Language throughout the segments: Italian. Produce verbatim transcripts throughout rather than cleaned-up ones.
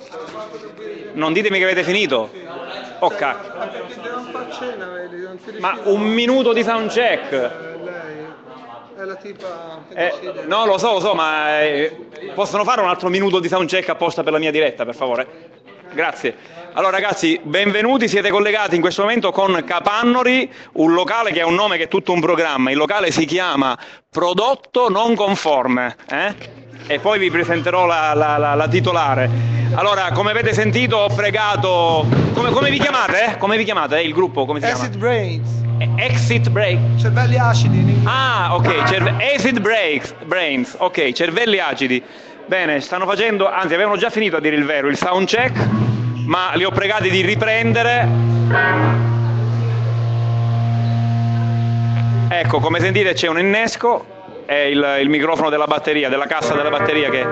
Non ditemi che avete finito. Ok. Perché devono fare cena, vedi, non si Ma riuscita. un minuto di soundcheck. Lei è la tipa che Eh, decide. no, lo so, lo so, ma eh, possono fare un altro minuto di soundcheck apposta per la mia diretta, per favore? Grazie. Allora ragazzi, benvenuti, siete collegati in questo momento con Capannori, un locale che ha un nome che è tutto un programma. Il locale si chiama Prodotto Non Conforme, eh? E poi vi presenterò la, la, la, la titolare. Allora, come avete sentito, ho pregato... Come, come vi chiamate? Eh? Come vi chiamate? Eh? Il gruppo, come si chiama? Acid Brains. Exit Break. Cervelli acidi in inglese. Ah, ok, cerve- acid breaks, brains, ok, cervelli acidi. Bene, stanno facendo, anzi avevano già finito a dire il vero, il sound check, ma li ho pregati di riprendere. Ecco, come sentite c'è un innesco, è il, il microfono della batteria, della cassa della batteria che...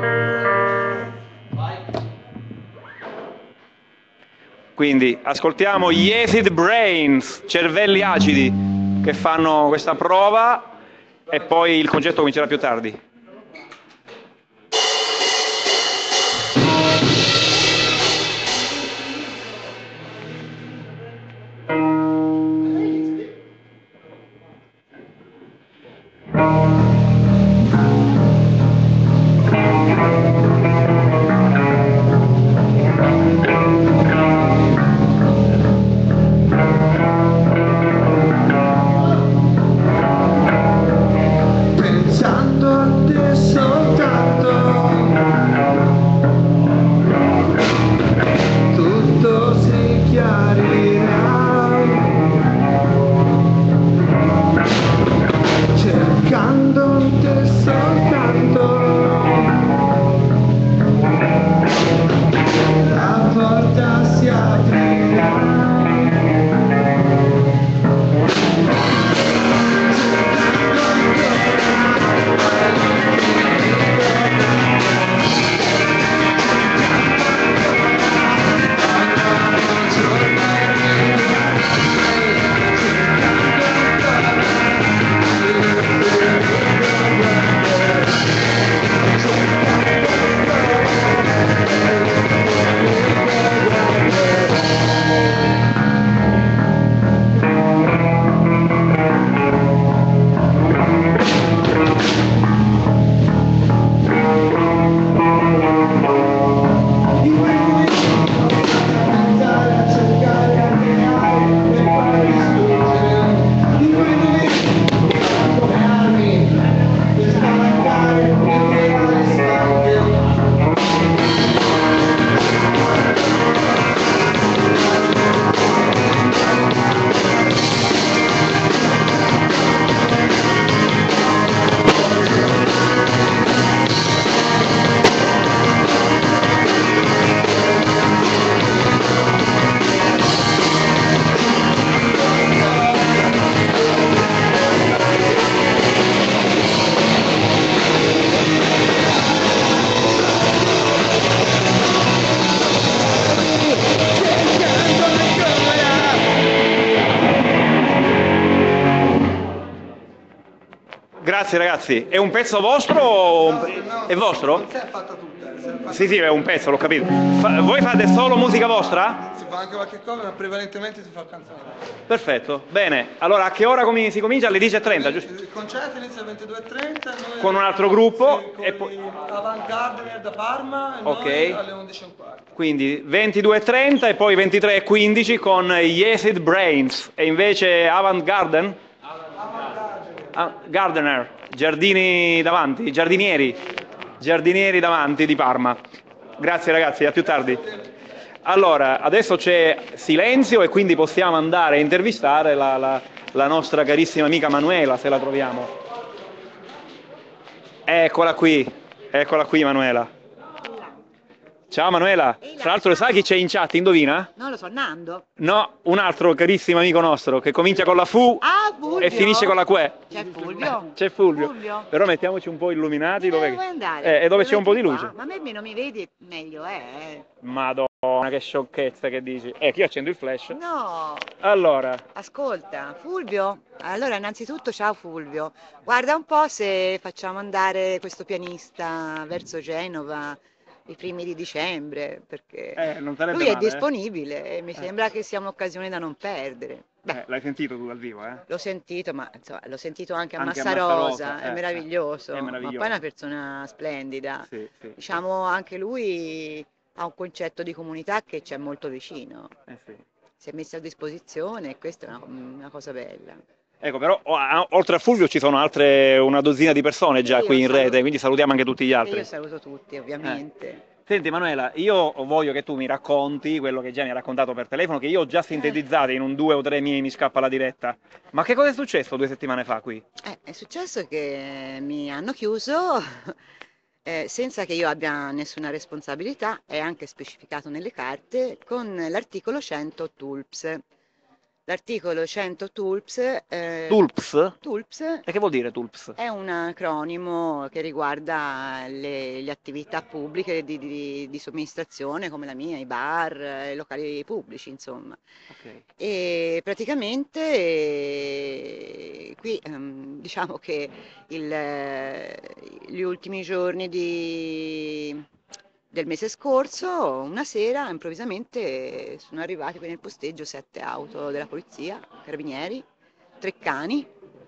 Quindi ascoltiamo gli Acid Brains, cervelli acidi, che fanno questa prova e poi il concerto comincerà più tardi. Pensando a te soltanto, tutto si chiarirà, cercando te soltanto, la porta si aprirà. Grazie ragazzi, è un pezzo vostro o un pe- è vostro? Non si è fatta tutta, si è fatta Sì, sì, è un pezzo, l'ho capito. Fa- voi fate solo musica vostra? Si fa anche qualche cover, ma prevalentemente si fa canzoni. Perfetto, bene. Allora a che ora comi- si comincia? Alle dieci e trenta, giusto? Il concerto inizia alle ventidue e trenta. Noi Con un altro gruppo sì, con e poi... Avant Gardener da Parma e Ok. noi alle undici e un quarto. Quindi ventidue e trenta e poi ventitré e quindici con gli Acid Brains e invece Avant Garden? Ah, Gardener, giardini davanti, giardinieri, giardinieri davanti di Parma. Grazie ragazzi, a più tardi. Allora, adesso c'è silenzio e quindi possiamo andare a intervistare la, la, la nostra carissima amica Manuela, se la troviamo. Eccola qui, eccola qui Manuela. Ciao Manuela, Ehi là, tra l'altro sai chi c'è in chat, indovina? non lo so, Nando? No, un altro carissimo amico nostro che comincia con la Fu Ah, Fulvio? e finisce con la Que. C'è Fulvio? C'è Fulvio. Fulvio? Però mettiamoci un po' illuminati Dove dove... vuoi andare? Eh, e dove c'è Dove un po' di metti luce. qua? Ma a me non mi vedi meglio, eh? Madonna, che sciocchezza che dici. Ecco, io accendo il flash. No, Allora, ascolta, Fulvio? Allora, innanzitutto ciao Fulvio. Guarda un po' se facciamo andare questo pianista verso Genova. i primi di dicembre, perché Eh, non sarebbe lui è male, eh? disponibile e mi Eh. sembra che sia un'occasione da non perdere. Beh, Eh, l'hai sentito tu dal vivo, eh? l'ho sentito, ma insomma, l'ho sentito anche a Anche a Massarosa, Massarosa, è eh, eh, meraviglioso, è ma poi è meraviglioso. una persona splendida. Sì, sì, Diciamo, anche lui ha un concetto di comunità che ci è molto vicino. sì. Eh, sì. Si è messo a disposizione e questa è una, una cosa bella. Ecco, però o- a- oltre a Fulvio ci sono altre una dozzina di persone già Sì, qui io in saluto, rete, quindi salutiamo anche tutti gli sì, io altri. saluto tutti, Eh. ovviamente. Senti Manuela, io voglio che tu mi racconti quello che già mi hai raccontato per telefono, che io ho già Eh, sintetizzato in un due o tre miei, mi scappa la diretta. Ma che cosa è successo due settimane fa qui? eh, è successo che mi hanno chiuso eh, senza che io abbia nessuna responsabilità, è anche specificato nelle carte, con l'articolo cento TULPS. L'articolo cento TULPS, eh, Tulps? TULPS E che vuol dire Tulps? è un acronimo che riguarda le, le attività pubbliche di, di- di somministrazione come la mia, i bar, eh, i locali pubblici, insomma. Ok. E praticamente eh, qui ehm, diciamo che il, eh, gli ultimi giorni di- del mese scorso, una sera, improvvisamente sono arrivati qui nel posteggio sette auto della polizia, carabinieri, tre cani.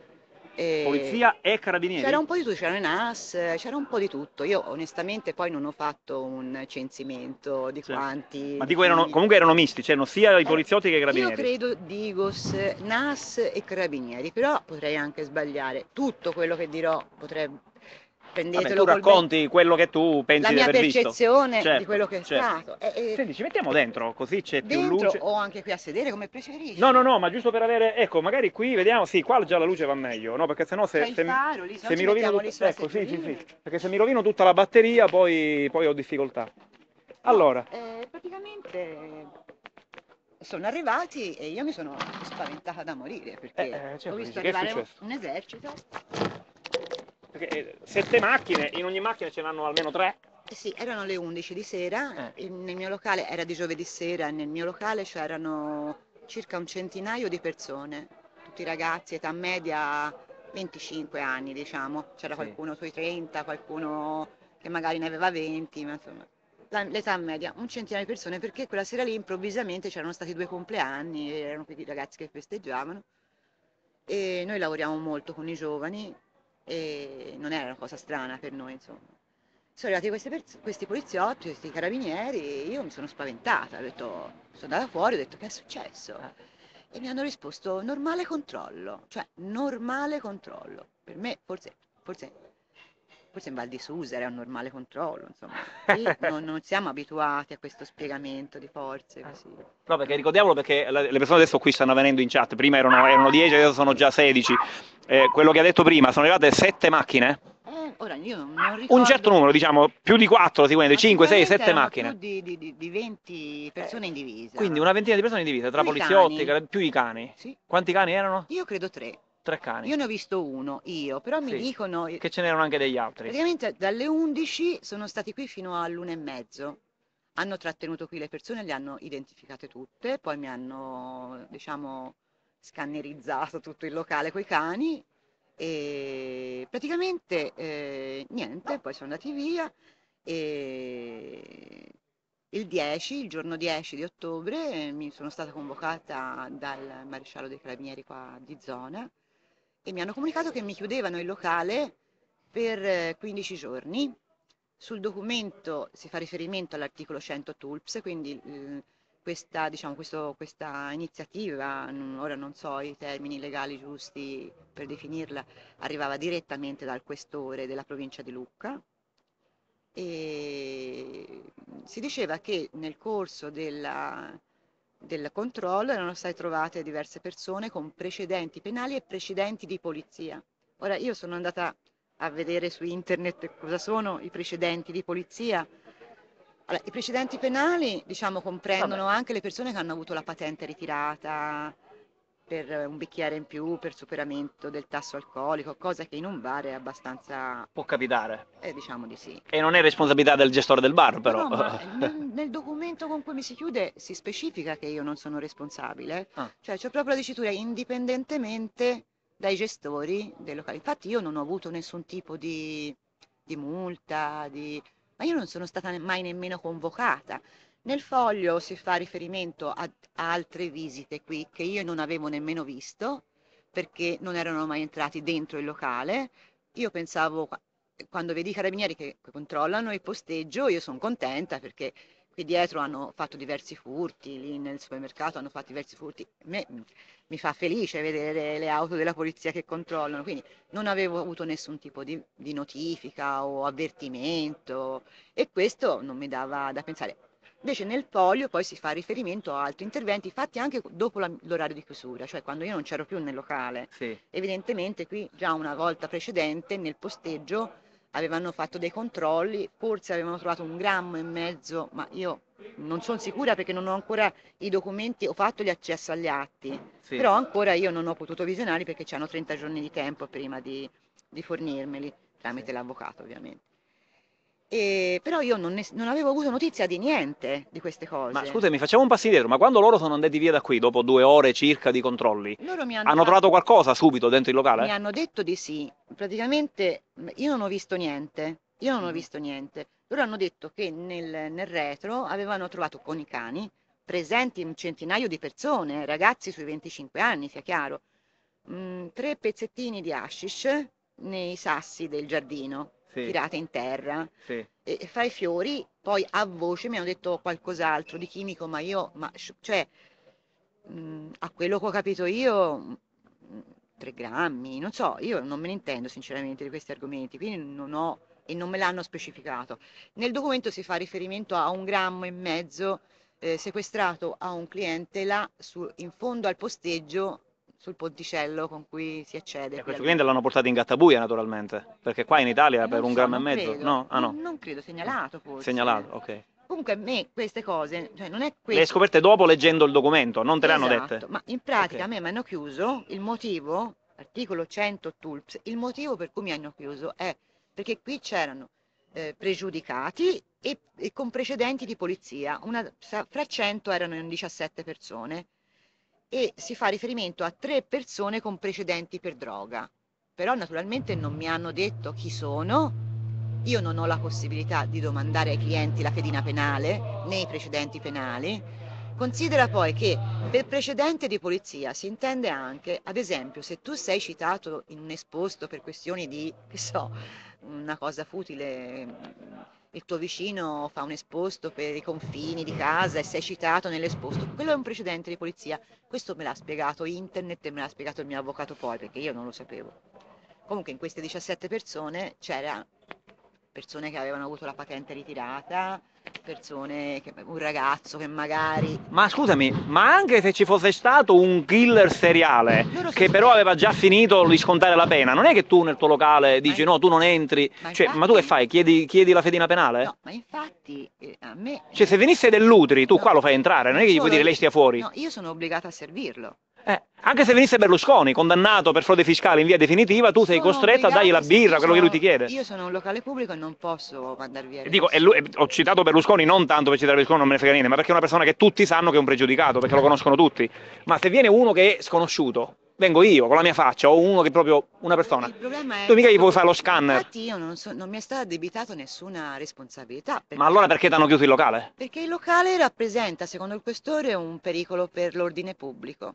E Polizia e c'era carabinieri? un po' di tutto, c'erano i N A S, c'era un po' di tutto. Io onestamente poi non ho fatto un censimento di Certo. quanti, Ma di dico erano, chi. comunque erano misti, c'erano sia i Eh, poliziotti che i io carabinieri. credo Digos, N A S e Carabinieri, però potrei anche sbagliare. Tutto quello che dirò potrebbe, Vabbè, tu prendetelo col ben, racconti quello che tu la pensi di mia aver visto. percezione di Certo, quello che è certo. stato. E- e Senti, ci mettiamo dentro, così c'è più dentro luce. o anche qui a sedere come No, no, preferisci. no, ma giusto per avere, ecco, magari qui vediamo, sì, qua già la luce va meglio, no? Perché sennò C'è se, il se, faro lì, se no se ci mi rovino mettiamo lì tutto, sulla ecco, sì, sì, sì, seggiolina. perché se mi rovino tutta la batteria poi, poi ho difficoltà. No, Allora, eh, praticamente sono arrivati e io mi sono spaventata da morire eh, perché eh, ho certo, visto dici, che è arrivare un, successo? un esercito. Perché eh, sette macchine, in ogni macchina ce n'hanno almeno tre. Eh sì, erano le undici di sera, Eh, il- nel mio locale era di giovedì sera e nel mio locale c'erano circa un centinaio di persone, tutti ragazzi, età media venticinque anni, diciamo. C'era sì. qualcuno sui trenta, qualcuno che magari ne aveva venti, ma insomma, la- l'età media, un centinaio di persone, perché quella sera lì improvvisamente c'erano stati due compleanni, erano quei ragazzi che festeggiavano e noi lavoriamo molto con i giovani e non era una cosa strana per noi, insomma. Sono arrivati queste pers- questi poliziotti, questi carabinieri, e io mi sono spaventata, ho detto, sono andata fuori, ho detto che è successo? Eh. E mi hanno risposto normale controllo, cioè normale controllo. Per me forse, forse, forse in Val di Susa era un normale controllo, insomma. Qui non, non siamo abituati a questo spiegamento di forze così. No, perché ricordiamolo perché la- le persone adesso qui stanno venendo in chat, prima erano, erano dieci, adesso sono già sedici. Eh, quello che ha detto prima, sono arrivate sette macchine? Eh, ora io non, non Un certo ricordo, numero, diciamo, più di quattro sicuramente, ma cinque, sei, sicuramente sette erano più macchine. di, di- di- di venti Eh, persone in divisa. quindi una ventina di persone divise tra Più i poliziotti, cani. car- più i cani. Sì, Quanti cani erano? io credo tre. Tre cani. Io ne ho visto uno, io, però mi Sì, dicono, che ce n'erano anche degli altri. praticamente dalle undici sono stati qui fino all'una e mezzo. Hanno trattenuto qui le persone, le hanno identificate tutte, poi mi hanno, diciamo, scannerizzato tutto il locale coi cani e praticamente eh, niente, poi sono andati via e il dieci, il giorno dieci di ottobre, mi sono stata convocata dal maresciallo dei carabinieri qua di zona e mi hanno comunicato che mi chiudevano il locale per eh, quindici giorni. Sul documento si fa riferimento all'articolo cento TULPS, quindi eh, questa, diciamo, questo- questa iniziativa, non- ora non so i termini legali giusti per definirla, arrivava direttamente dal questore della provincia di Lucca e si diceva che nel corso della- del controllo erano state trovate diverse persone con precedenti penali e precedenti di polizia. Ora io sono andata a vedere su internet cosa sono i precedenti di polizia. Allora, i precedenti penali, diciamo, Vabbè, comprendono anche le persone che hanno avuto la patente ritirata per un bicchiere in più, per superamento del tasso alcolico, cosa che in un bar è abbastanza, può capitare. eh, diciamo di sì. E non è responsabilità del gestore del bar, No, però. no, ma nel, nel documento con cui mi si chiude si specifica che io non sono responsabile, Ah, cioè c'è proprio la dicitura indipendentemente dai gestori dei locali. Infatti io non ho avuto nessun tipo di, di multa, di, ma io non sono stata ne- mai nemmeno convocata. Nel foglio si fa riferimento a a altre visite qui che io non avevo nemmeno visto perché non erano mai entrati dentro il locale. Io pensavo, qua- quando vedi i carabinieri che che controllano il posteggio, io sono contenta perché qui dietro hanno fatto diversi furti, lì nel supermercato hanno fatto diversi furti. A me mm, mi fa felice vedere le auto della polizia che controllano, quindi non avevo avuto nessun tipo di, di notifica o avvertimento e questo non mi dava da pensare. Invece nel foglio poi si fa riferimento a altri interventi fatti anche dopo la- l'orario di chiusura, cioè quando io non c'ero più nel locale. Sì. Evidentemente qui già una volta precedente nel posteggio avevano fatto dei controlli, forse avevano trovato un grammo e mezzo, ma io non sono sicura perché non ho ancora i documenti, ho fatto gli accessi agli atti, Sì. però ancora io non ho potuto visionarli perché c'hanno trenta giorni di tempo prima di, di fornirmeli, tramite Sì. l'avvocato ovviamente. E, però io non, ne- non avevo avuto notizia di niente di queste Ma cose. scusami, facciamo un passo indietro, ma quando loro sono andati via da qui, dopo due ore circa di controlli, Loro mi hanno hanno fatto trovato qualcosa subito dentro il Mi locale? hanno detto di sì, praticamente mh, io non ho visto niente, io non ho Mhm. visto niente. Loro hanno detto che nel, nel retro avevano trovato con i cani presenti un centinaio di persone, ragazzi sui venticinque anni, sia chiaro, mh, tre pezzettini di hashish nei sassi del giardino, Sì, tirate in terra, sì. e e fra i fiori, poi a voce mi hanno detto qualcos'altro di chimico, ma io, ma, cioè, mh, a quello che ho capito io, mh, tre grammi, non so, io non me ne intendo sinceramente di questi argomenti, quindi non ho e non me l'hanno specificato. Nel documento si fa riferimento a un grammo e mezzo eh, sequestrato a un cliente là su- in fondo al posteggio sul ponticello con cui si accede E qui questo al cliente museo. l'hanno portato in gattabuia naturalmente, perché qua in Italia per Non un so, grammo e non mezzo, credo, no? Ah non, no, non credo, Ah, segnalato forse. segnalato, ok. Comunque a me queste cose, cioè non è Le hai questo. scoperte dopo leggendo il documento, non te le hanno Esatto, dette? ma in pratica Ok. a me mi hanno chiuso, il motivo, articolo cento T U L P S, il motivo per cui mi hanno chiuso è perché qui c'erano eh, pregiudicati e, e con precedenti di polizia, una, sa- fra cento erano in diciassette persone e si fa riferimento a tre persone con precedenti per droga. Però naturalmente non mi hanno detto chi sono, io non ho la possibilità di domandare ai clienti la fedina penale né i precedenti penali. Considera poi che per precedente di polizia si intende anche, ad esempio, se tu sei citato in un esposto per questioni di, che so, una cosa futile, il tuo vicino fa un esposto per i confini di casa e sei citato nell'esposto, quello è un precedente di polizia. Questo me l'ha spiegato internet e me l'ha spiegato il mio avvocato poi, perché io non lo sapevo. Comunque in queste diciassette persone c'era persone che avevano avuto la patente ritirata, persone che, un ragazzo che magari Ma scusami, ma anche se ci fosse stato un killer seriale loro che però sospettano. aveva già finito di scontare la pena, non è che tu nel tuo locale Ma, dici in- no, tu non entri, ma cioè, ma tu che infatti, fai? Chiedi, chiedi la fedina penale? no, ma infatti eh, a me, Cioè, se eh, venisse dell'Utri, tu qua no, lo fai entrare, non è non che gli puoi solo, dire lei io, stia fuori. no, io sono obbligata a servirlo. Eh, anche se venisse Berlusconi, condannato per frode fiscale in via definitiva, tu sei Sono costretta a dargli obbligata, la a se- birra, io quello che lui ti sono, chiede. io sono un locale pubblico e non posso mandare via E le dico, e lui- persone. e ho citato Berlusconi non tanto per citare Berlusconi, non me ne frega niente, ma perché è una persona che tutti sanno che è un pregiudicato, perché lo conoscono tutti. Ma se viene uno che è sconosciuto, vengo io con la mia faccia, o uno che è proprio una persona, Il problema è tu mica gli puoi proprio, fare lo scanner. infatti io non, so- non mi è stata addebitata nessuna responsabilità, Ma perché, allora perché ti hanno chiuso il locale? perché il locale rappresenta, secondo il questore, un pericolo per l'ordine pubblico.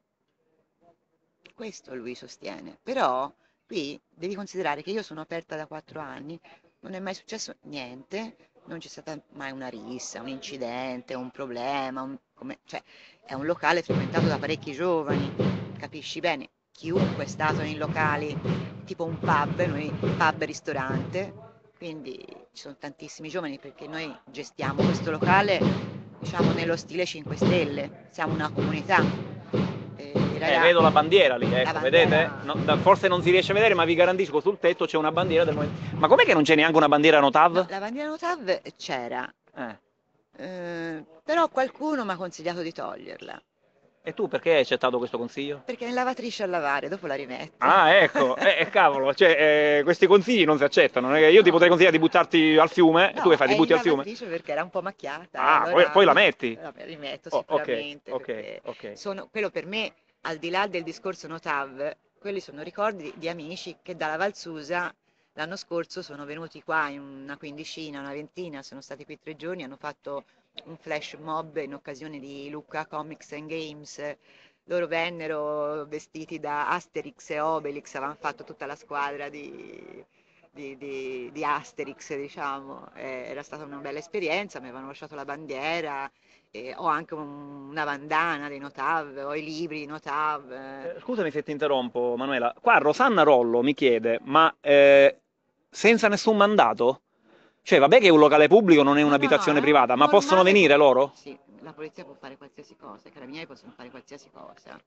Questo lui sostiene. Però qui devi considerare che io sono aperta da quattro anni, non è mai successo niente, non c'è stata mai una rissa, un incidente, un problema, un- come- cioè è un locale frequentato da parecchi giovani, capisci bene? Chiunque è stato in locali tipo un pub, noi pub e ristorante, quindi ci sono tantissimi giovani perché noi gestiamo questo locale, diciamo, nello stile cinque Stelle, siamo una comunità. Eh, i Eh, raga- vedo la bandiera lì, la ecco, vedete? bandiera, No, da- forse non si riesce a vedere, ma vi garantisco sul tetto c'è una bandiera del Movimento. Ma com'è che non c'è neanche una bandiera no, Notav? la bandiera Notav c'era, Eh. eh, però qualcuno mi ha consigliato di toglierla, E tu perché hai accettato questo consiglio? perché è in lavatrice a lavare, dopo la rimetto. Ah, ecco, eh, eh, cavolo, cioè, eh, questi consigli non si accettano. Non è che io ti No, potrei consigliare di buttarti al fiume e tu che no, fai? è Ti in butti al fiume? lavatrice perché era un po' macchiata e Ah, poi, allora poi la metti? vabbè, rimetto Oh, ok, sicuramente ok, perché ok. sono, quello per me, al di là del discorso Notav, quelli sono ricordi di amici che dalla Valsusa l'anno scorso sono venuti qua in una quindicina, una ventina, sono stati qui tre giorni, hanno fatto un flash mob in occasione di Lucca Comics and Games. Loro vennero vestiti da Asterix e Obelix, avevano fatto tutta la squadra di, di- di- di Asterix, diciamo. Eh, era stata una bella esperienza, mi avevano lasciato la bandiera, eh, ho anche un- una bandana dei Notav, ho i libri di Notav. eh. Eh, scusami se ti interrompo, Manuela. Qua Rosanna Rollo mi chiede, ma eh, senza nessun mandato? Cioè, vabbè che è un locale pubblico, non è No, no, no, un'abitazione è un privata, ma possono normale... venire pu- loro? Sì, la polizia può fare qualsiasi cosa, i carabinieri possono fare qualsiasi cosa.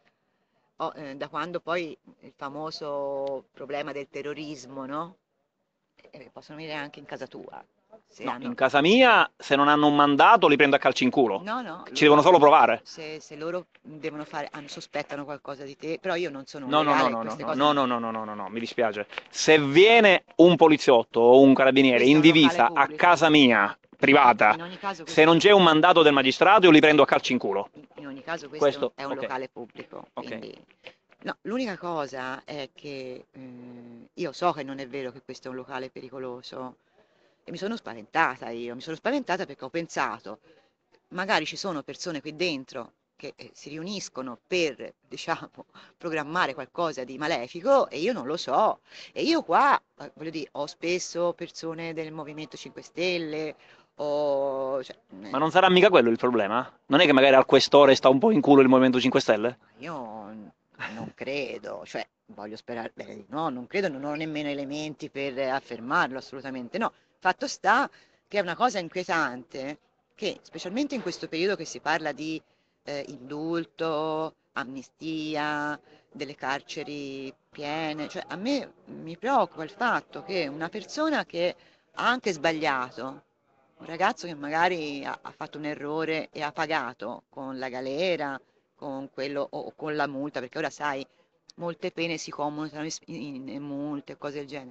Oh, eh, da quando poi il famoso problema del terrorismo, no? Eh, possono venire anche in casa tua, se No, in hanno... casa mia, se non hanno un mandato, li prendo a calci in culo. No, no, Ci devono solo loro, provare. se, se loro devono fare, hanno- sospettano qualcosa di te, però io non sono un No, no, no, legale, no, no, queste no, cose no, non... no, no, no, no, no, no, mi dispiace. Se viene un poliziotto o un carabiniere Questo è in un locale divisa a pubblico. casa mia, In, privata, in ogni caso se questo è non un, c'è un mandato del magistrato, io li prendo a calci in culo. in in ogni caso questo è un, Questo, è un ok, locale pubblico, ok. quindi... No, l'unica cosa è che eh, io so che non è vero che questo è un locale pericoloso e mi sono spaventata io, mi sono spaventata perché ho pensato, magari ci sono persone qui dentro che eh, si riuniscono per, diciamo, programmare qualcosa di malefico e io non lo so. E io qua, eh, voglio dire, ho spesso persone del Movimento cinque Stelle, ho, cioè, Ma eh, non sarà mica quello il problema? Non è che magari al questore sta un po' in culo il Movimento cinque Stelle? io n- non credo, cioè voglio sperare, beh, di no, non credo, non ho nemmeno elementi per affermarlo, assolutamente no. Fatto sta che è una cosa inquietante che, specialmente in questo periodo che si parla di eh, indulto, amnistia, delle carceri piene, cioè a me mi preoccupa il fatto che una persona che ha anche sbagliato, un ragazzo che magari ha, ha fatto un errore e ha pagato con la galera, con quello o, o con la multa, perché ora sai, molte pene si commutano in, in- in multe, cose del genere.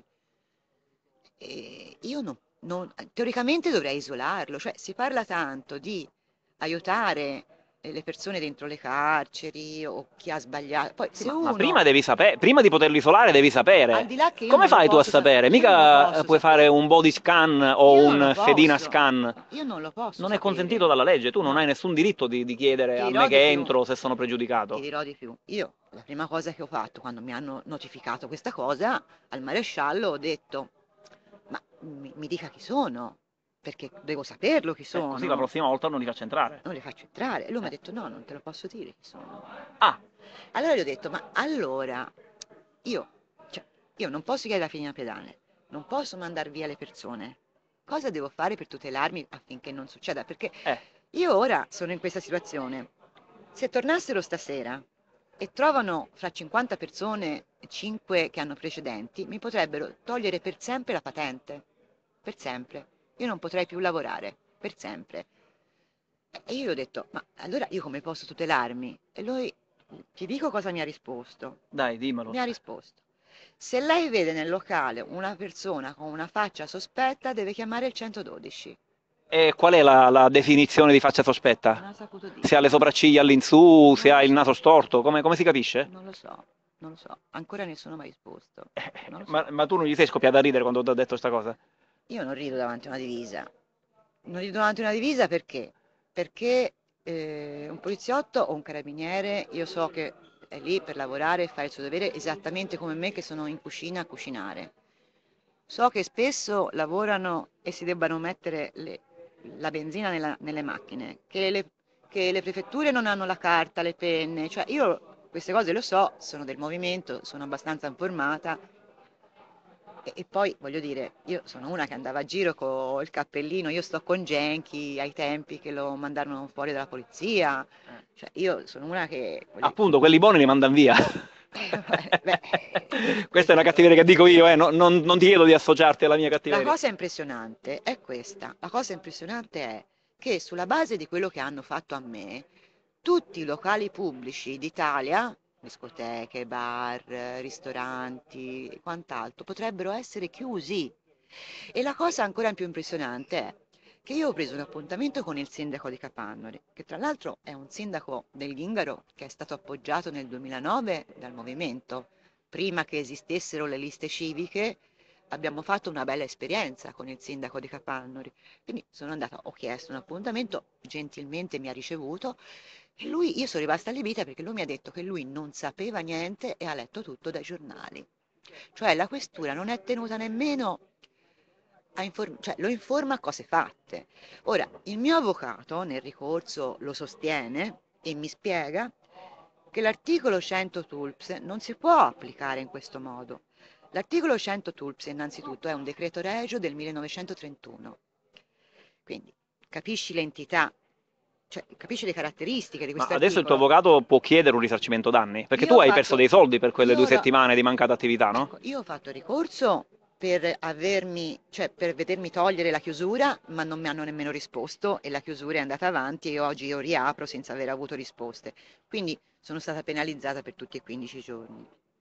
E io non, non- teoricamente dovrei isolarlo, cioè si parla tanto di aiutare eh, le persone dentro le carceri o chi ha sbagliato. Poi Sì, se ma, ma prima uno, devi sapere, prima di poterlo isolare devi al sapere. di là che io Come non lo fai tu a posso sapere, sapere? io non lo Mica eh, posso puoi fare sapere, un body scan o io non lo un fedina posso, scan. io non lo posso Non è consentito sapere. dalla legge, tu non No, hai nessun diritto di, di chiedere ti a me dirò di che più. entro se sono Ti pregiudicato. dirò di più. Io la prima cosa che ho fatto quando mi hanno notificato questa cosa al maresciallo ho detto, ma mi, mi dica chi sono, perché devo saperlo chi Eh, così la sono, prossima volta non li faccio entrare. non li faccio entrare. E lui mi ha Eh. detto, no, non te lo posso dire chi sono. Ah, Allora gli ho detto, ma allora io, cioè, io non posso chiedere la fine pedale, non posso mandare via le persone. Cosa devo fare per tutelarmi affinché non succeda? Perché eh. io ora sono in questa situazione. Se tornassero stasera e trovano fra cinquanta persone cinque che hanno precedenti, mi potrebbero togliere per sempre la patente. Per sempre. Io non potrei più lavorare. Per sempre. E io gli ho detto, ma allora io come posso tutelarmi? E lui, ti dico cosa mi ha risposto. Dai, dimmelo. Mi ha risposto, se lei vede nel locale una persona con una faccia sospetta, deve chiamare il centododici. E qual è la, la definizione di faccia Non sospetta? ha saputo Se ha dirmi. le sopracciglia all'insù, se Non ha lo il naso so, storto, come, come si capisce? non lo so, non lo so. Ancora nessuno mi ha risposto. Eh, Non lo ma, so. ma tu non gli sei scoppiata a ridere quando ti ho detto questa cosa? Io non rido davanti a una divisa. Non rido davanti a una divisa perché? Perché eh, un poliziotto o un carabiniere, io so che è lì per lavorare e fare il suo dovere esattamente come me che sono in cucina a cucinare. So che spesso lavorano e si debbano mettere le- la benzina nella- nelle macchine, che le, che le prefetture non hanno la carta, le penne, cioè io queste cose lo so, sono del movimento, sono abbastanza informata e, e poi voglio dire, io sono una che andava a giro con il cappellino, io sto con Genchi ai tempi che lo mandarono fuori dalla polizia, cioè io sono una che, voglio dire, Appunto, quelli buoni li mandano via. beh, Questa è una questo... cattiveria che dico io, eh. non, non- non ti chiedo di associarti alla mia La cattiveria. cosa impressionante è questa, la cosa impressionante è che sulla base di quello che hanno fatto a me, tutti i locali pubblici d'Italia, discoteche, bar, ristoranti e quant'altro, potrebbero essere chiusi. E la cosa ancora più impressionante è che io ho preso un appuntamento con il sindaco di Capannori, che tra l'altro è un sindaco del Gingaro che è stato appoggiato nel duemilanove dal movimento, prima che esistessero le liste civiche, abbiamo fatto una bella esperienza con il sindaco di Capannori. Quindi sono andata, ho chiesto un appuntamento, gentilmente mi ha ricevuto e lui, io sono rimasta allibita perché lui mi ha detto che lui non sapeva niente e ha letto tutto dai giornali. Cioè la questura non è tenuta nemmeno a inform- cioè lo informa a cose fatte. Ora, il mio avvocato nel ricorso lo sostiene e mi spiega che l'articolo cento TULPS non si può applicare in questo modo. L'articolo cento TULPS innanzitutto è un decreto regio del millenovecentotrentuno, quindi capisci l'entità, cioè capisci le caratteristiche di Ma questo adesso il tuo articolo. avvocato può chiedere un risarcimento danni? Perché Io tu ho hai perso fatto, dei soldi per quelle io due ora, settimane di mancata attività, no? ecco, io ho fatto ricorso per avermi, cioè per vedermi togliere la chiusura, ma non mi hanno nemmeno risposto e la chiusura è andata avanti e oggi io riapro senza aver avuto risposte. Quindi sono stata penalizzata per tutti e quindici giorni.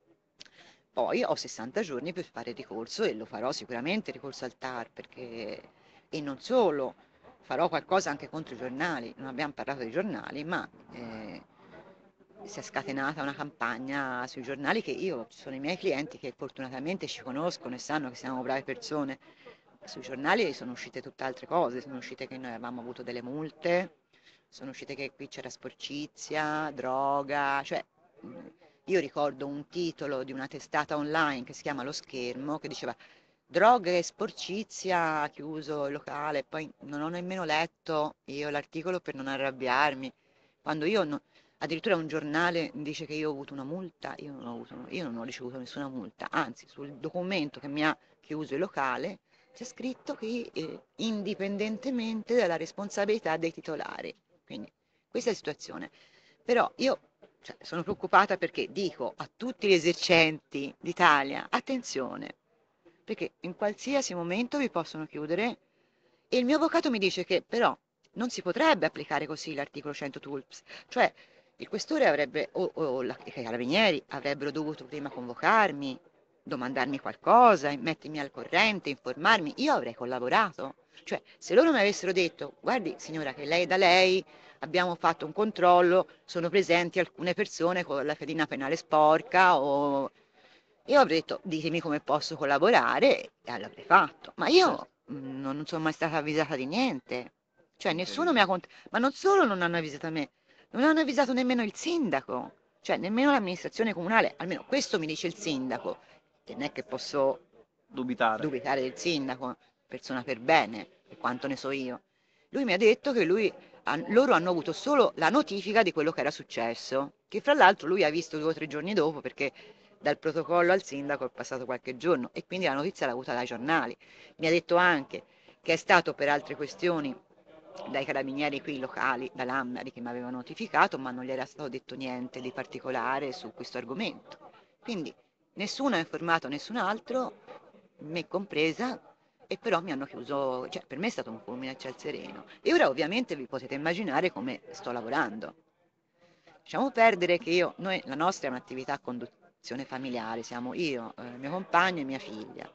Poi ho sessanta giorni per fare ricorso e lo farò sicuramente ricorso al T A R perché, e non solo, farò qualcosa anche contro i giornali. Non abbiamo parlato dei giornali, ma eh, si è scatenata una campagna sui giornali che io, ci sono i miei clienti che fortunatamente ci conoscono e sanno che siamo brave persone. Sui giornali sono uscite tutt'altre cose, sono uscite che noi avevamo avuto delle multe, sono uscite che qui c'era sporcizia, droga, cioè mh, io ricordo un titolo di una testata online che si chiama Lo Schermo che diceva droga e sporcizia, ha chiuso il locale, poi non ho nemmeno letto io l'articolo per non arrabbiarmi. Quando io no- addirittura un giornale dice che io ho avuto una multa, io non ho avuto- io non ho ricevuto nessuna multa, anzi sul documento che mi ha chiuso il locale c'è scritto che eh, indipendentemente dalla responsabilità dei titolari. Quindi questa è la situazione. Però io cioè, sono preoccupata perché dico a tutti gli esercenti d'Italia, attenzione, perché in qualsiasi momento vi possono chiudere e il mio avvocato mi dice che però non si potrebbe applicare così l'articolo cento TULPS, cioè il questore avrebbe, o, o la- i carabinieri avrebbero dovuto prima convocarmi, domandarmi qualcosa, mettermi al corrente, informarmi, io avrei collaborato. Cioè, se loro mi avessero detto, guardi signora che lei è da lei, abbiamo fatto un controllo, sono presenti alcune persone con la fedina penale sporca o... Io avrei detto, ditemi come posso collaborare e l'avrei fatto. Ma Certo. io mm, non sono mai stata avvisata di niente. Cioè, nessuno mi ha Incredibile. cont- Ma non solo non hanno avvisato me, non hanno avvisato nemmeno il sindaco, cioè nemmeno l'amministrazione comunale, almeno questo mi dice il sindaco, che non è che posso Dubitare. dubitare del sindaco, persona per bene, per quanto ne so io. Lui mi ha detto che lui, han- loro hanno avuto solo la notifica di quello che era successo, che fra l'altro lui ha visto due o tre giorni dopo perché dal protocollo al sindaco è passato qualche giorno e quindi la notizia l'ha avuta dai giornali. Mi ha detto anche che è stato per altre questioni dai carabinieri qui locali, da Lammari che mi avevano notificato, ma non gli era stato detto niente di particolare su questo argomento. Quindi nessuno ha informato nessun altro, me compresa, e però mi hanno chiuso, cioè per me è stato un fulmine a ciel sereno. E ora ovviamente vi potete immaginare come sto lavorando. Lasciamo perdere che io, noi, la nostra è un'attività a conduzione familiare, siamo io, eh, mio compagno e mia figlia.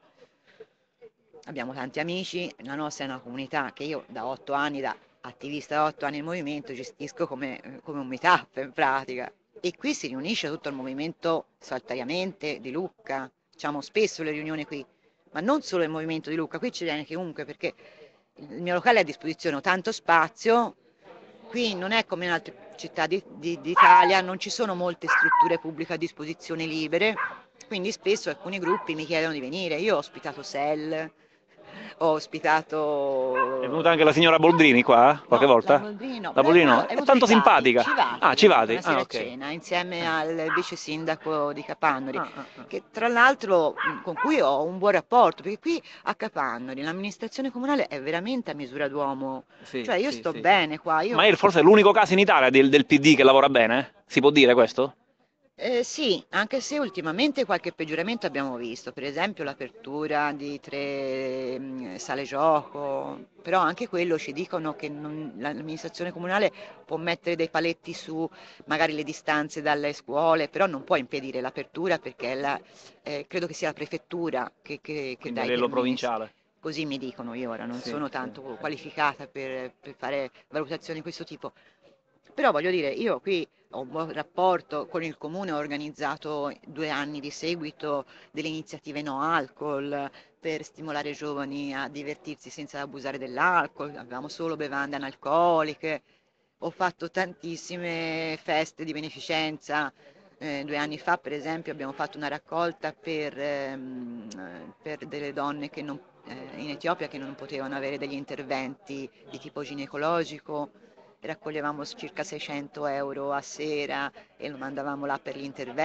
Abbiamo tanti amici, la nostra è una comunità che io da otto anni, da attivista da otto anni nel movimento, gestisco come, eh, come un meetup in pratica. E qui si riunisce tutto il movimento saltariamente di Lucca, facciamo spesso le riunioni qui, ma non solo il movimento di Lucca, qui ci viene chiunque perché il mio locale è a disposizione, ho tanto spazio, qui non è come in altre città di- di- d'Italia, non ci sono molte strutture pubbliche a disposizione libere, quindi spesso alcuni gruppi mi chiedono di venire. Io ho ospitato Sel, ho È venuta ospitato... anche la signora Boldrini qua, qualche No, la volta? Boldrini no, La però è Boldrini venuto, no? è È venuto tanto Civati, simpatica. Ah, Civati, è venuto Civati. una Ah, sera a ok. cena insieme Ah, al vice sindaco di Capannori, ah, ah, ah. che tra l'altro mh, con cui ho un buon rapporto, perché qui a Capannori l'amministrazione comunale è veramente a misura d'uomo, Sì, cioè io sì, sto sì, sì. bene qua, Ma io è forse l'unico caso in Italia del, del P D che lavora bene? Si può dire questo? Eh, sì, anche se ultimamente qualche peggioramento abbiamo visto, per esempio l'apertura di tre mm, sale gioco, però anche quello ci dicono che non- l'amministrazione comunale può mettere dei paletti su magari le distanze dalle scuole, però non può impedire l'apertura perché è la- eh, credo che sia la prefettura che, che- che Quindi a dà i livello permessi. provinciale. Così mi dicono, io ora non Sì, sono sì, tanto sì. qualificata per, per fare valutazioni di questo tipo, Però voglio dire, io qui ho un buon rapporto con il comune, ho organizzato due anni di seguito delle iniziative no alcol per stimolare i giovani a divertirsi senza abusare dell'alcol, avevamo solo bevande analcoliche, ho fatto tantissime feste di beneficenza. Eh, due anni fa, per esempio, abbiamo fatto una raccolta per, ehm, eh, per delle donne che non- eh, in Etiopia che non potevano avere degli interventi di tipo ginecologico. Raccoglievamo circa seicento euro a sera e lo mandavamo là per gli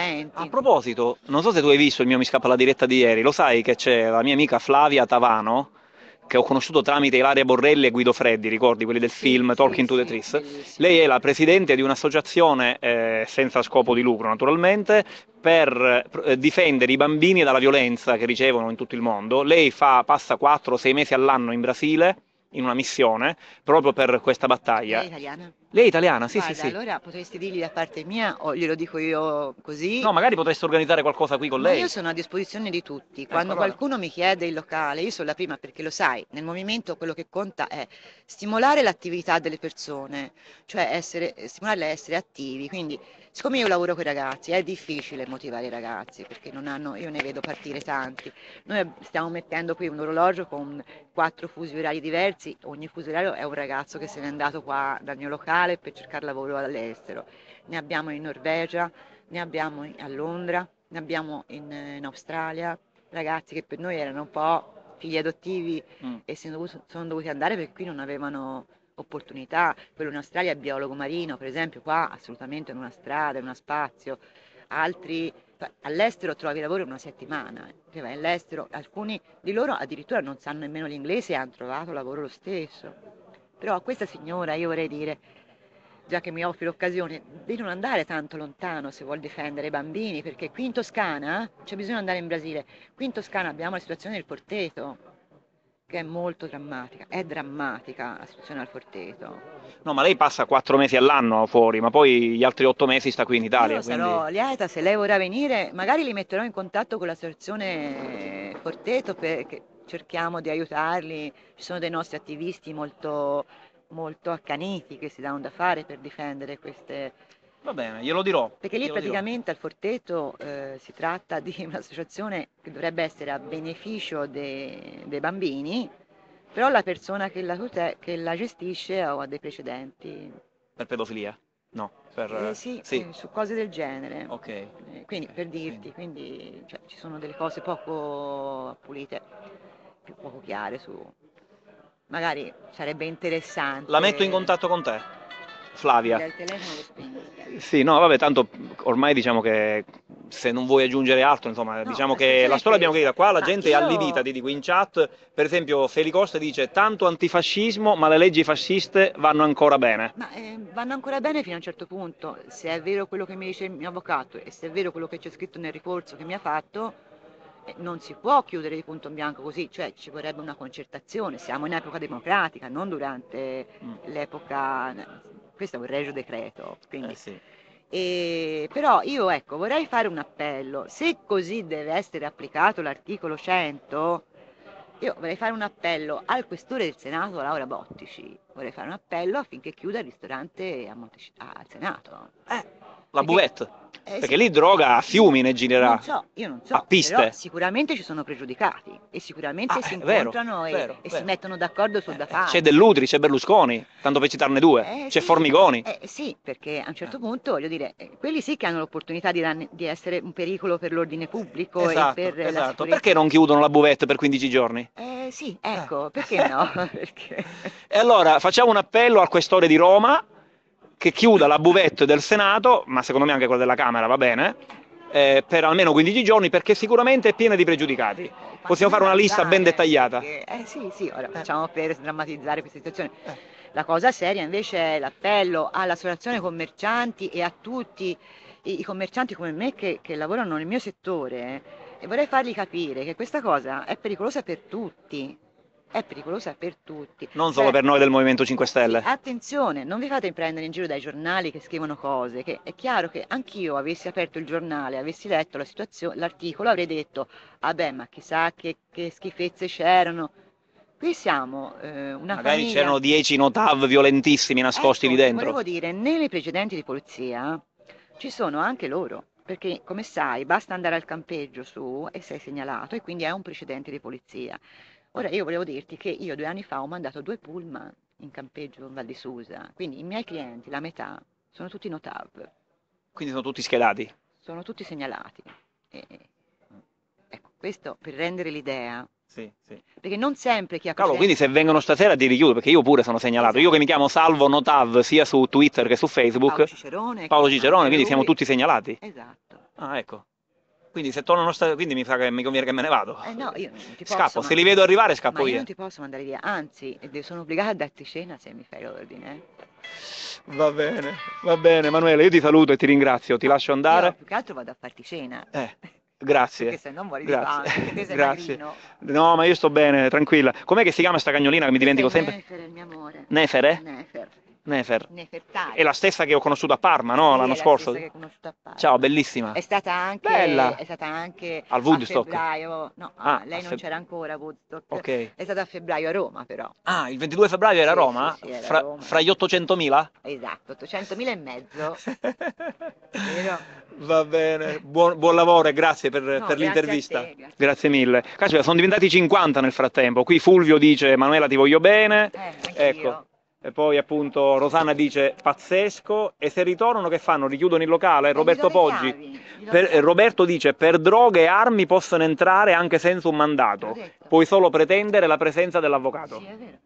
A interventi. proposito, non so se tu hai visto il mio Mi scappa la diretta di ieri, lo sai che c'è la mia amica Flavia Tavano, che ho conosciuto tramite Ilaria Borrelli e Guido Freddi, ricordi quelli del Sì, film sì, Talking to the sì, Trees? bellissimo. Lei è la presidente di un'associazione eh, senza scopo di lucro, naturalmente, per eh, difendere i bambini dalla violenza che ricevono in tutto il mondo. Lei fa, passa quattro sei mesi all'anno in Brasile, in una missione, proprio per questa Lei è battaglia. italiana? Lei è italiana, sì, sì, Guarda, sì. allora potresti dirgli da parte mia, o glielo dico io così. No, magari potreste organizzare qualcosa qui con Ma io lei. sono a disposizione di tutti. Ecco, Quando allora. qualcuno mi chiede il locale, io sono la prima perché lo sai, nel movimento quello che conta è stimolare l'attività delle persone, cioè essere, stimolarle a essere attivi. Quindi, siccome io lavoro con i ragazzi, è difficile motivare i ragazzi perché non hanno, io ne vedo partire tanti. Noi stiamo mettendo qui un orologio con quattro fusi orari diversi, ogni fuso orario è un ragazzo che se n'è andato qua dal mio locale per cercare lavoro all'estero. Ne abbiamo in Norvegia, ne abbiamo a Londra, ne abbiamo in, in Australia, ragazzi che per noi erano un po' figli adottivi Mm. e sono dovuti, sono dovuti andare perché qui non avevano opportunità. Quello in Australia è biologo marino, per esempio, qua assolutamente in una strada, in uno spazio. Altri all'estero trovi lavoro in una settimana, che vai all'estero, alcuni di loro addirittura non sanno nemmeno l'inglese e hanno trovato lavoro lo stesso. Però a questa signora io vorrei dire, già che mi offri l'occasione, di non andare tanto lontano se vuol difendere i bambini, perché qui in Toscana, c'è bisogno di andare in Brasile, qui in Toscana abbiamo la situazione del Forteto, che è molto drammatica, è drammatica la situazione al Forteto. No, ma lei passa quattro mesi all'anno fuori, ma poi gli altri otto mesi sta qui in Io Italia, quindi. sarò lieta se lei vorrà venire, magari li metterò in contatto con l'associazione Forteto perché cerchiamo di aiutarli. Ci sono dei nostri attivisti molto, molto accaniti che si danno da fare per difendere queste. Va bene, glielo dirò, Perché lì glielo dirò. praticamente al Forteto eh, si tratta di un'associazione che dovrebbe essere a beneficio de- dei bambini, però la persona che la, tute- che la gestisce ha dei precedenti. Per pedofilia? No, per. Eh, eh, sì, Sì, eh, su cose del genere. ok, Eh, quindi ok, per quindi. dirti, quindi cioè, ci sono delle cose poco pulite, più poco chiare su. Magari sarebbe La metto in interessante. contatto con te, Mi Flavia. dai il telefono lo spegni. Sì, no, vabbè, tanto ormai diciamo che se non vuoi aggiungere altro, insomma, No, diciamo la che situazione la è storia l'abbiamo questa. chiarita. Qua la Ma gente è allibita, io ti dico, in chat, per esempio Felicoste dice tanto antifascismo, ma le leggi fasciste vanno ancora bene. Ma eh, vanno ancora bene fino a un certo punto, se è vero quello che mi dice il mio avvocato e se è vero quello che c'è scritto nel ricorso che mi ha fatto, eh, non si può chiudere di punto in bianco così, cioè ci vorrebbe una concertazione, siamo in epoca democratica, non durante Mm, l'epoca, questo è un regio decreto, eh quindi. sì. E, però io ecco vorrei fare un appello, se così deve essere applicato l'articolo cento, io vorrei fare un appello al questore del Senato, Laura Bottici, vorrei fare un appello affinché chiuda il ristorante a Montec- al Senato. Eh, la Perché, buvette, eh perché sì, lì droga a fiumi ne non girerà, so, io non a so, però piste. sicuramente ci sono pregiudicati e Ah, sicuramente si è vero, incontrano e, vero, e si vero. mettono d'accordo sul Eh, da eh, c'è fare. Dell'Utri, c'è Berlusconi, tanto per citarne due, Eh c'è sì, Formigoni. eh sì, perché a un Eh, certo punto, voglio dire, eh, quelli sì che hanno l'opportunità di, danne- di essere un pericolo per l'ordine pubblico e esatto, per eh, la esatto. sicurezza. Perché non chiudono la buvette per quindici giorni? Eh sì, Eh. ecco, perché no? Perché. E allora facciamo un appello al questore di Roma che chiuda la buvette del Senato, ma secondo me anche quella della Camera va bene, eh, per almeno quindici giorni perché sicuramente è piena di pregiudicati. Eh, Possiamo quantomeno fare una lista ben avisare, dettagliata. perché, eh sì, sì, ora Eh, facciamo per sdrammatizzare questa situazione. eh. La cosa seria invece è l'appello all'associazione commercianti e a tutti i, i commercianti come me che, che lavorano nel mio settore, eh, e vorrei fargli capire che questa cosa è pericolosa per tutti, è pericolosa per tutti. Non solo Cioè, per noi del Movimento cinque sì, Stelle. attenzione, non vi fate prendere in giro dai giornali che scrivono cose, che è chiaro che anch'io avessi aperto il giornale, avessi letto la situazione, l'articolo, avrei detto, vabbè, ma chissà che, che schifezze c'erano. Qui siamo eh, una Magari famiglia... c'erano dieci notav violentissimi nascosti Ecco, lì ti dentro. volevo dire, nelle precedenti di polizia ci sono anche loro, perché come sai basta andare al campeggio su e sei segnalato e quindi è un precedente di polizia. Ora io volevo dirti che io due anni fa ho mandato due pullman in campeggio in Val di Susa, quindi i miei clienti, la metà, sono tutti notav, Quindi sono tutti schedati. sono tutti segnalati. E, ecco, questo per rendere l'idea, Sì, sì. perché non sempre chi ha Cavolo, quindi precedenti... se vengono stasera ti richiudo, perché io pure sono segnalato. Io che mi chiamo Salvo Notav sia su Twitter che su Paolo Facebook, Cicerone, Paolo che Cicerone, anche quindi siamo lui... tutti segnalati. Esatto. Ah, ecco. Quindi se tornano stasera, quindi mi sa che mi conviene che me ne vado. Eh no, io non ti posso, Scappo, ma, se li vedo arrivare ma scappo io via. non ti posso mandare via, anzi, eh, sono obbligata a darti cena se mi fai l'ordine. eh. Va bene, va bene, Emanuele, io ti saluto e ti ringrazio, ti No, lascio io andare. più che altro vado a farti cena, Eh, perché grazie, se no muori di grazie, fame, perché te sei grazie. magrino. No, ma io sto bene, tranquilla. Com'è che si chiama sta cagnolina che mi Questo è dimentico sempre? Nefer, il mio amore. Nefere? Nefer. Nefer. È Nefertari. la stessa che ho conosciuto a Parma, no? Sì, L'anno è la stessa scorso? che ho conosciuto a Ciao, Parma. bellissima. È stata anche, Bella. è stata anche Al a Woodstock. febbraio, no, Ah, ah, a lei non feb- c'era ancora a Woodstock, ok. è stata a febbraio a Roma però. Ah, il ventidue febbraio era a Sì, sì, Roma? sì, era a Fra, Roma. fra gli ottocentomila? Esatto, ottocentomila e mezzo, vero? Va bene, buon, buon lavoro e grazie per, No, per grazie a l'intervista. te, grazie a Grazie te. mille. Caspita, sono diventati cinquanta nel frattempo. Qui Fulvio dice Manuela ti voglio bene. Eh, Ecco. anch'io. E poi appunto Rosanna dice pazzesco. E se ritornano che fanno? Richiudono il locale? E gli do Roberto le Poggi. chiavi, gli do le Per- eh, chiavi. Roberto dice per droghe e armi possono entrare anche senza un Te l'ho mandato. detto. Puoi solo pretendere la presenza dell'avvocato. Sì, è vero.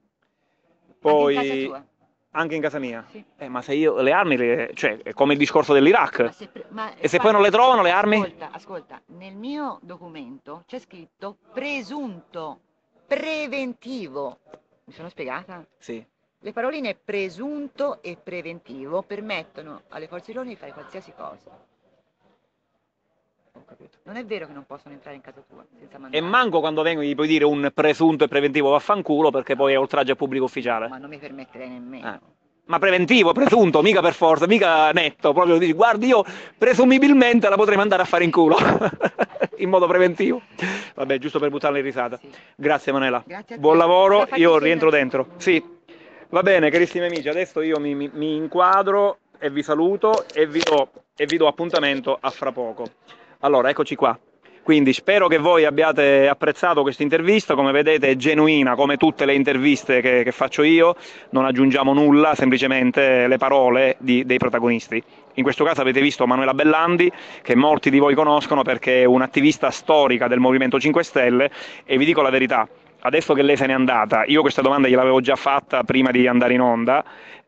Anche in casa Poi tua. anche in casa mia. Sì. Eh, ma se io le armi, le- cioè, è come il discorso dell'Iraq. Ma se, pre- ma, E se poi guarda, non le trovano le armi? ascolta, ascolta, nel mio documento c'è scritto presunto, preventivo. Mi sono spiegata? Sì. Le paroline presunto e preventivo permettono alle forze dell'ordine di fare qualsiasi cosa. Ho capito. Non è vero che non possono entrare in casa tua senza E mandato. manco quando vengono gli puoi dire un presunto e preventivo vaffanculo perché poi è oltraggio a pubblico ufficiale. Ma non mi permetterei nemmeno. Eh. Ma preventivo, presunto, mica per forza, mica netto, proprio dici, guardi io presumibilmente la potrei mandare a fare in culo, in modo preventivo. Vabbè, giusto per buttarla in risata. Sì. Grazie Manela, Grazie a buon te. lavoro, Vado a farti io cena. rientro dentro. Sì, va bene carissimi amici, adesso io mi, mi- mi inquadro e vi saluto e vi do, e vi do appuntamento a fra poco. Allora, eccoci qua. Quindi spero che voi abbiate apprezzato questa intervista, come vedete è genuina come tutte le interviste che, che faccio io, non aggiungiamo nulla, semplicemente le parole di- dei protagonisti. In questo caso avete visto Manuela Bellandi, che molti di voi conoscono perché è un'attivista storica del Movimento cinque Stelle, e vi dico la verità, adesso che lei se n'è andata, io questa domanda gliel'avevo già fatta prima di andare in onda,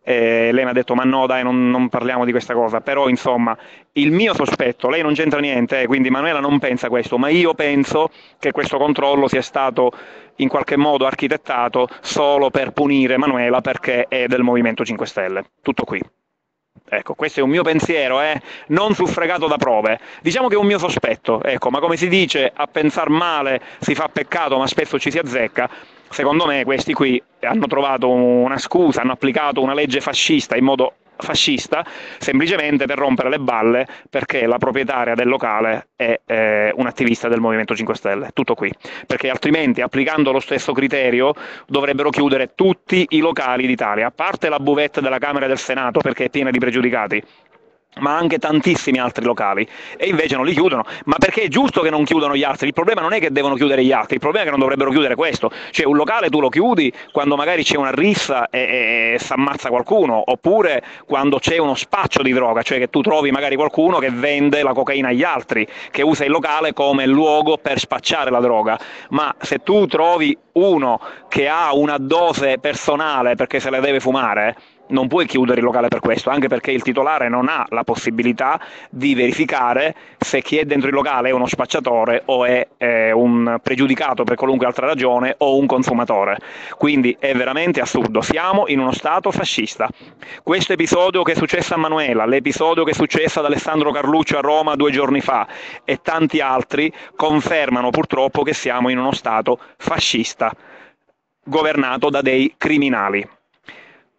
e lei mi ha detto ma no dai non, non parliamo di questa cosa, però insomma il mio sospetto, lei non c'entra niente, eh, quindi Manuela non pensa questo, ma io penso che questo controllo sia stato in qualche modo architettato solo per punire Manuela perché è del Movimento cinque Stelle. Tutto qui. Ecco, questo è un mio pensiero, eh? Non suffragato da prove. Diciamo che è un mio sospetto, ecco, ma come si dice, a pensar male si fa peccato, ma spesso ci si azzecca. Secondo me questi qui hanno trovato una scusa, hanno applicato una legge fascista in modo fascista, semplicemente per rompere le balle perché la proprietaria del locale è eh, un'attivista del Movimento cinque Stelle. Tutto qui. Perché altrimenti, applicando lo stesso criterio, dovrebbero chiudere tutti i locali d'Italia, a parte la buvette della Camera e del Senato perché è piena di pregiudicati, ma anche tantissimi altri locali, e invece non li chiudono, ma perché è giusto che non chiudano gli altri, il problema non è che devono chiudere gli altri, il problema è che non dovrebbero chiudere questo, cioè un locale tu lo chiudi quando magari c'è una rissa e, e si ammazza qualcuno, oppure quando c'è uno spaccio di droga, cioè che tu trovi magari qualcuno che vende la cocaina agli altri, che usa il locale come luogo per spacciare la droga, ma se tu trovi uno che ha una dose personale perché se la deve fumare, non puoi chiudere il locale per questo, anche perché il titolare non ha la possibilità di verificare se chi è dentro il locale è uno spacciatore o è eh, un pregiudicato per qualunque altra ragione o un consumatore. Quindi è veramente assurdo, siamo in uno stato fascista. Questo episodio che è successo a Manuela, l'episodio che è successo ad Alessandro Carluccio a Roma due giorni fa e tanti altri confermano purtroppo che siamo in uno stato fascista, governato da dei criminali.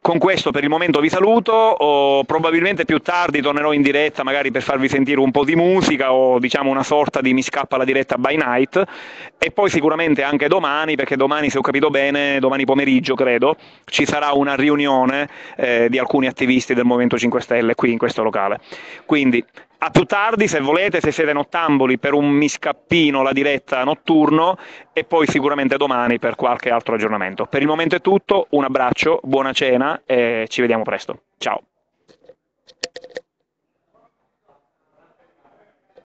con questo per il momento vi saluto, o probabilmente più tardi tornerò in diretta magari per farvi sentire un po' di musica o diciamo una sorta di mi scappa la diretta by night, e poi sicuramente anche domani, perché domani, se ho capito bene, domani pomeriggio credo, ci sarà una riunione eh, di alcuni attivisti del Movimento cinque Stelle qui in questo locale. Quindi a più tardi, se volete, se siete nottamboli, per un mi scappino la diretta notturno, e poi sicuramente domani per qualche altro aggiornamento. Per il momento è tutto, un abbraccio, buona cena e ci vediamo presto. Ciao!